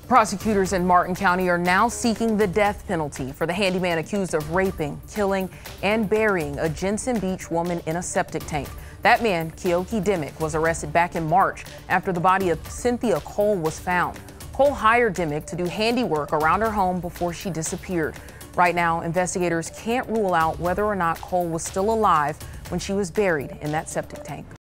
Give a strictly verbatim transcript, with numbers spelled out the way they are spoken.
Prosecutors in Martin County are now seeking the death penalty for the handyman accused of raping, killing, and burying a Jensen Beach woman in a septic tank. That man, Keoki Demich, was arrested back in March after the body of Cynthia Cole was found. Cole hired Demich to do handiwork around her home before she disappeared. Right now, investigators can't rule out whether or not Cole was still alive when she was buried in that septic tank.